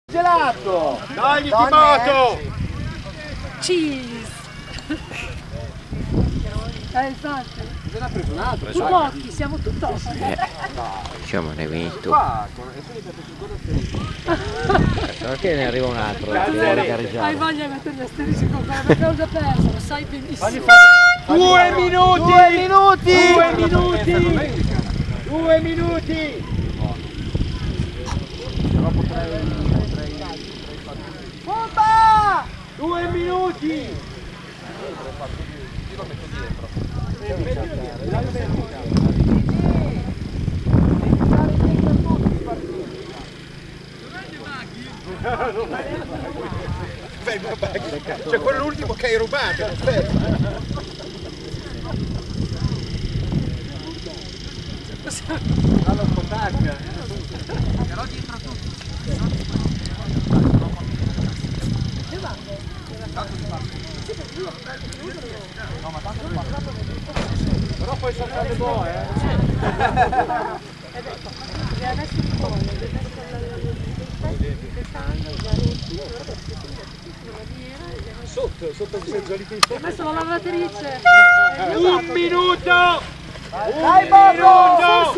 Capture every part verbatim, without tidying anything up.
Gelato! Togliti moto! Cheese! Eh, infatti. Ce n'ha preso un altro. Tu pochi, siamo tutt'osso. Eh, diciamo ne hai vinto. Qua, e Perché ne arriva un altro? Hai voglia di mettere gli asterisci con quello perché ho già perso, lo sai benissimo. Due minuti! Due minuti! Due minuti! Due minuti! Pompa! Due minuti! Io lo metto dietro. Cioè quello è l'ultimo che hai rubato. Alla spotacca. Però dietro tutti. Però poi saltare boh, eh. E adesso mi pone, Sotto, sotto il seggiolito in ho messo la lavatrice. Un minuto! Dai, Bobo!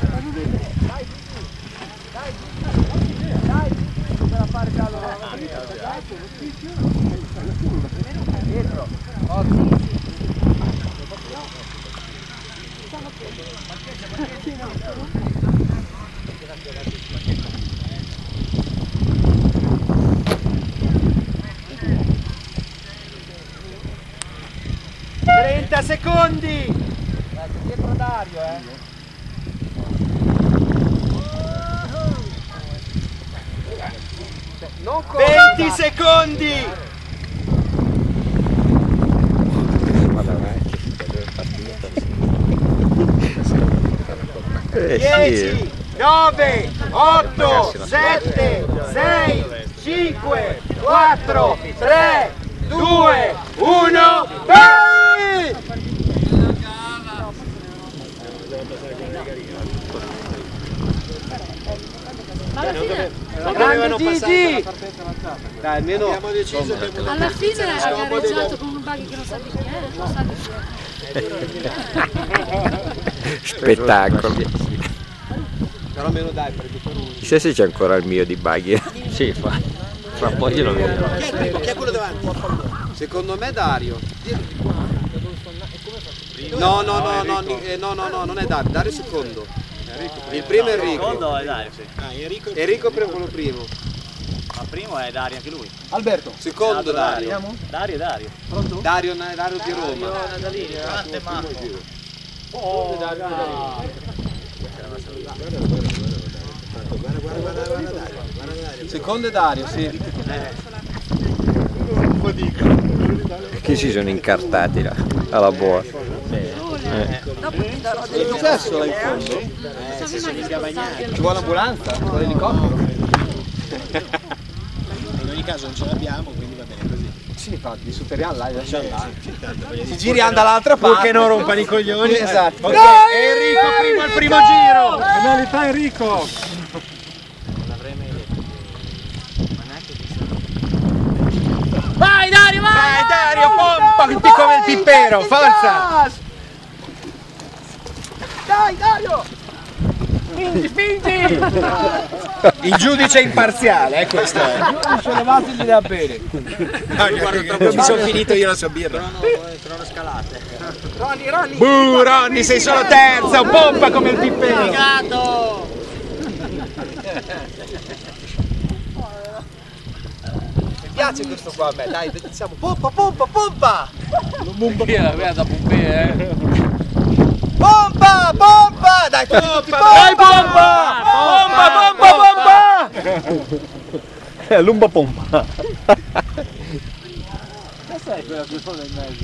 trenta secondi! Dietro Dario, eh! Non venti secondi! dieci, nove, otto, sette, sei, cinque, quattro, tre, due, uno, vai! Alla fine, Grande Gigi! Dai, almeno Abbiamo deciso che alla fine ha gareggiato con un buggy che non sa di chi è, non sa di chi è. Spettacolo. però meno dai per il uno. Chissà se c'è ancora il mio di buggy. Sì, fa. Fra un po' glielo vedo. Chi è il primo? Chi è quello davanti? Secondo me Dario. No, no, no, no, eh, no, no, no, non è Dario, Dario è secondo. Il primo è Enrico. Secondo è Dario, sì. Ah, Enrico. Enrico per quello primo. Ma primo è Dario anche lui. Alberto. Secondo Dario. Dario, Dario. Pronto? Dario, Dario di Roma. Grande Marco. Oh, Dario. Guarda, guarda, guarda, guarda Dario. Guarda Dario. Secondo è Dario, sì. Un po' di Che si sono incartati là, alla buona. Eh. Dopo ti darò Che è successo là in fondo? Eh, se si mica bagnare. Ci vuole l'ambulanza? Ci vuole l'elicottero? In ogni caso non ce l'abbiamo, quindi va bene così. Sì, infatti, superiamo là, lascia andare. Si Si giri dall'altra parte. Purché non rompano i coglioni. Esatto. Ok, Dai, Enrico primo al primo Enrico! giro. Penalità Enrico. Non l'avrei mai detto. Ma neanche chissà. Vai Dario, vai! Dai Dario, pompa come il pippero, forza! Dai, Dario! Spingi, spingi! Il giudice imparziale, eh questo è. Giudice, levategli da bere. Mi sono finito io la sua birra. Trono scalate. Ronny, Ronny! Buh, Ronny, sei solo terza, pompa come il pippero. Gatto! Mi piace questo qua a me, dai, diciamo pompa, pompa, pompa! Io da Pompei, eh. Pompa, pompa! Dai, tutti, tutti, pompa! Dai pompa! Pompa, pompa, pompa! È l'umba pompa. Che sei quella persona in mezzo?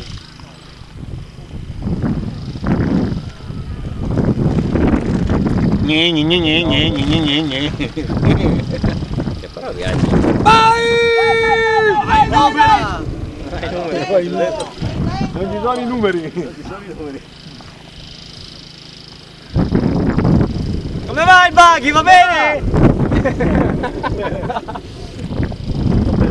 Gne, gne, gne, gne, gne, gne, gne, gne. Che però viaggi. Vai! Vai, numera! Non ci sono i numeri. Come va il buggy, va bene?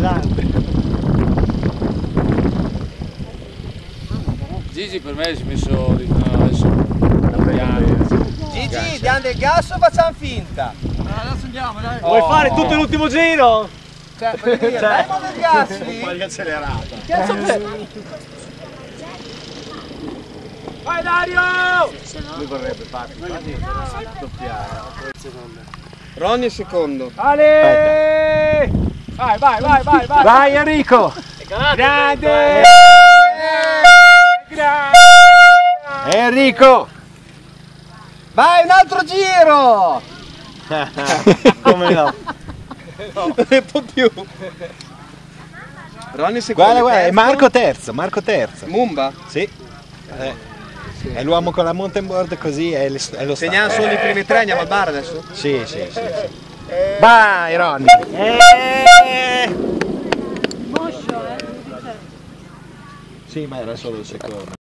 Gigi per me si è messo no, adesso piano. Gigi, diamo del gas o facciamo finta? Adesso andiamo, dai. Vuoi fare tutto l'ultimo giro? Cioè, per dire, dai ma del gas lì! Quasi accelerata. Cazzo per... Vai Dario! Lui vorrebbe farti quasi doppiare. Ronny è secondo. Ale! Vai, vai, vai, vai, vai! Vai Enrico! Grande! Grande! Enrico! Vai, un altro giro! Come no? Non ne può più. Ronny secondo. Guarda, guarda, è terzo. Marco terzo, Marco terzo. Mumba? Sì. Eh. È l'uomo con la mountain board così, è, l- è lo Segniamo stato. solo i primi tre, andiamo al bar adesso? Sì, sì, sì, sì. Vai Ronny! Moscio, eh. Sì, ma era solo il secondo.